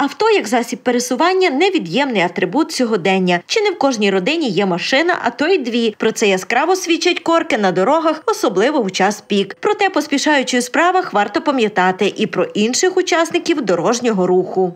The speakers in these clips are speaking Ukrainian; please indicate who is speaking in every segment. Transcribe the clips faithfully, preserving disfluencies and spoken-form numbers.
Speaker 1: Авто як засіб пересування – невід'ємний атрибут сьогодення. Чи не в кожній родині є машина, а то й дві. Про це яскраво свідчать корки на дорогах, особливо у час пік. Проте, поспішаючи у справах, варто пам'ятати і про інших учасників дорожнього руху.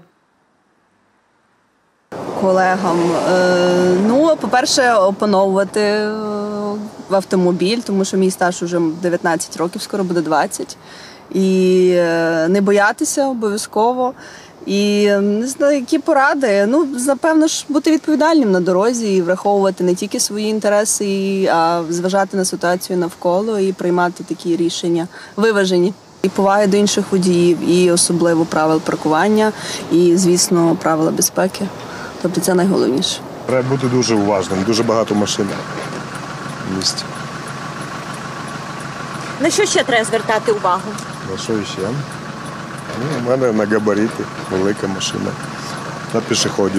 Speaker 2: Колегам, ну, по-перше, опановувати в автомобіль, тому що мій стаж вже дев'ятнадцять років, скоро буде двадцять. І не боятися обов'язково. І не знаю, які поради. Ну, напевно ж, бути відповідальним на дорозі і враховувати не тільки свої інтереси, а зважати на ситуацію навколо і приймати такі рішення виважені. І поваги до інших водіїв, і особливо правил паркування, і, звісно, правила безпеки. Тобто це найголовніше.
Speaker 3: Треба бути дуже уважним, дуже багато машин в місті.
Speaker 1: На що ще треба звертати увагу?
Speaker 3: На що ще? Ну, у мене на габарити, велика машина, на пішоходів,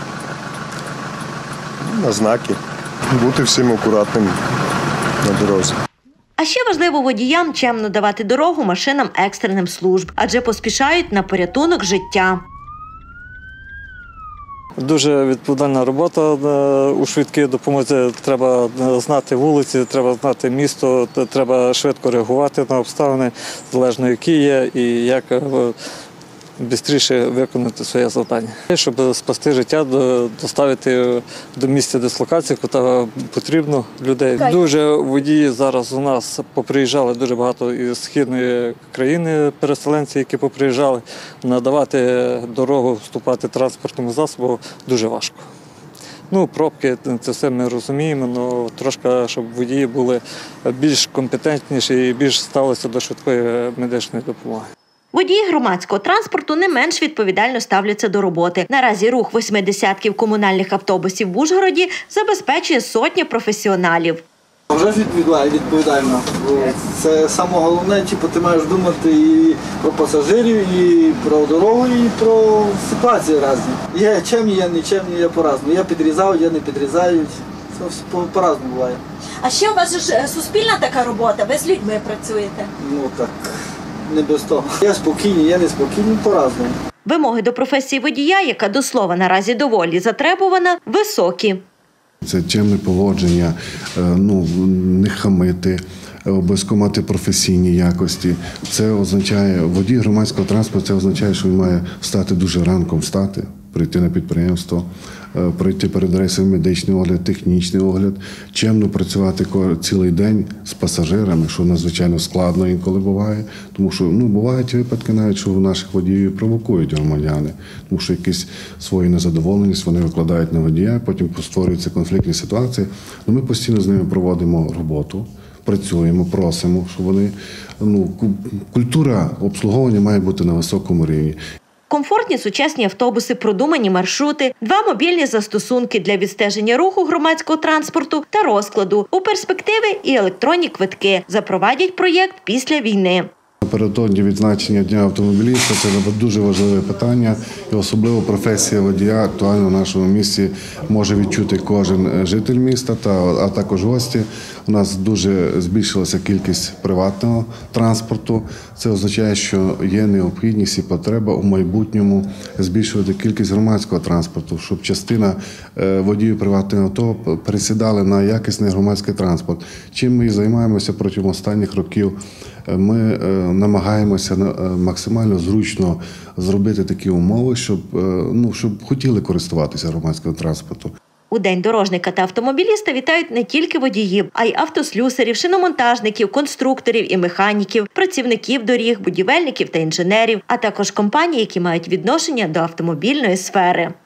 Speaker 3: на знаки. Бути всім акуратним на дорозі.
Speaker 1: А ще важливо водіям чемно давати дорогу машинам екстреним служб, адже поспішають на порятунок життя.
Speaker 4: Дуже відповідальна робота у швидкій допомозі. Треба знати вулиці, треба знати місто, треба швидко реагувати на обставини, залежно які є, і як швидше виконати своє завдання. Щоб спасти життя, доставити до місця дислокації, куди потрібно людей. Дуже водії зараз у нас поприїжджали, дуже багато із східної країни переселенці, які поприїжджали. Надавати дорогу, вступати транспортному засобу дуже важко. Ну, пробки, це все ми розуміємо, але трошки, щоб водії були більш компетентніші і більш ставилися до швидкої медичної допомоги.
Speaker 1: Водії громадського транспорту не менш відповідально ставляться до роботи. Наразі рух восьми десятків комунальних автобусів в Ужгороді забезпечує сотня професіоналів.
Speaker 5: Вже відповідально. Це саме головне, типу, ти маєш думати і про пасажирів, і про дорогу, і про ситуації різні. Є чемні, є нечемні, є по-разному. Я підрізав, я не підрізають. Це все по-разному буває.
Speaker 1: А ще у вас ж суспільна така робота, ви з людьми працюєте?
Speaker 5: Ну так. Не без того. Я спокійний, я не спокійний, по-разному.
Speaker 1: Вимоги до професії водія, яка до слова наразі доволі затребувана, високі.
Speaker 6: Це чемне поводження, ну, не хамити, обов'язково мати професійні якості. Це означає, водій громадського транспорту, це означає, що він має встати дуже ранком, встати, прийти на підприємство, пройти перед рейсом медичний огляд, технічний огляд, чемно працювати цілий день з пасажирами, що надзвичайно складно інколи буває, тому що ну, бувають випадки навіть, що у наших водіїв провокують громадяни, тому що якісь свої незадоволеність вони викладають на водія, потім створюються конфліктні ситуації. Ну, ми постійно з ними проводимо роботу, працюємо, просимо, щоб вони, ну, культура обслуговування має бути на високому рівні.
Speaker 1: Комфортні сучасні автобуси, продумані маршрути, два мобільні застосунки для відстеження руху громадського транспорту та розкладу. У перспективи і електронні квитки. Запровадять проєкт після війни.
Speaker 6: Напередодні відзначення Дня автомобіліста – це дуже важливе питання. І особливо професія водія актуальна в нашому місті може відчути кожен житель міста, та, а також гості. У нас дуже збільшилася кількість приватного транспорту. Це означає, що є необхідність і потреба у майбутньому збільшувати кількість громадського транспорту, щоб частина водіїв приватного авто пересідали на якісний громадський транспорт. Чим ми і займаємося протягом останніх років. Ми намагаємося максимально зручно зробити такі умови, щоб, ну, щоб хотіли користуватися громадським транспортом.
Speaker 1: У День дорожника та автомобіліста вітають не тільки водіїв, а й автослюсарів, шиномонтажників, конструкторів і механіків, працівників доріг, будівельників та інженерів, а також компаній, які мають відношення до автомобільної сфери.